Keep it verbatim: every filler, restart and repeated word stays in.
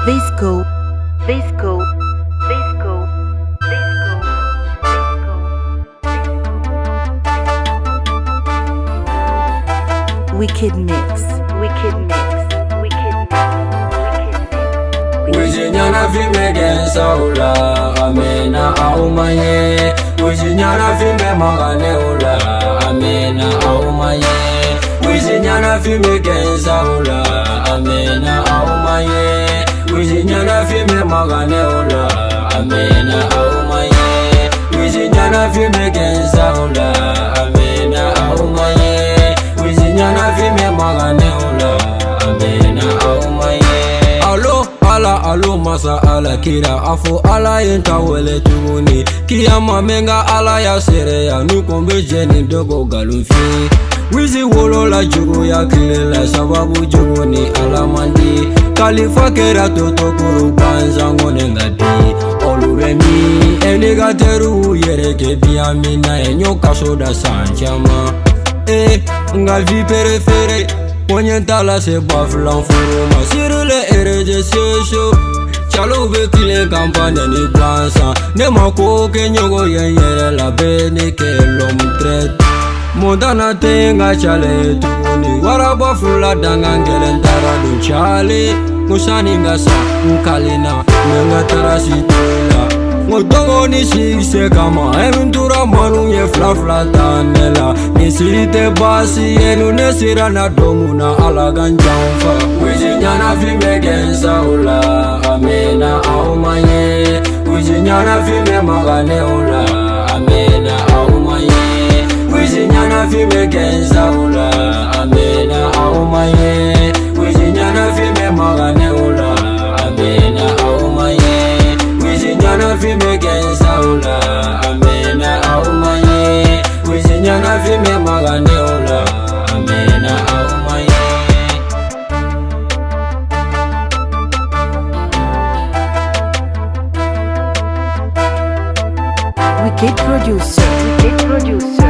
Visko, Visko, Visko, Visko, Visko. Wicked mix, wicked mix, wicked mix, wicked mix. Wizi Gnanafi megen saula, amena aumaye. Wizi Gnanafi me magane ula, amena aumaye. Wizi Gnanafi megen saula, amena aumaye. Wizi Gnanafi me magane ula, amena aumaye. Wizi Gnanafi megen saula, amena aumaye. Wizi Gnanafi me magane ula, amena aumaye. Alo ala alo masa ala kira afo ala yenta wele tuguni kiyama menga ala ya sere ya nukombe jeni dogo galunfi. Wizi wolo la jugu ya kilela sababu jugu ni alamandi kalifa kera toto kuru kwanza ngone ngadi oluremi eniga teru yereke biamina enyo kasoda sanchama eh nga vi perefere Ponye tala se baflan furu masirule ereje sesho Chalo be kile kampanya ni plansa Ne mako ke nyogo yenyere la bene ke lom tret Montana tenga chale tuni Wara bafula danga ngelen tara dun chale Musani ngasa nkalina Nenga tara situla Ngotongo ni sikse kama Emintura manu ye fla fla tanela Nisirite basi yenu nesira na domu na alaga njamfa Wizi Gnanafi megen saula Amena aumaye Wizi Gnanafi me magane ula Amena aumaye Wizi Gnanafi megen saula Amena aumaye Wizi Gnanafi me magane ula Amena aumaye Wizi Gnanafi megen saula Amena aumaye Wizi Gnanafi me magane ula Amena aumaye Wicked producer, wicked producer.